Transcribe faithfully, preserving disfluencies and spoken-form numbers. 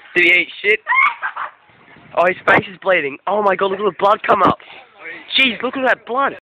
Did he eat shit? Oh, his face is bleeding. Oh my god, look at the blood come up. Jeez, look at that blood.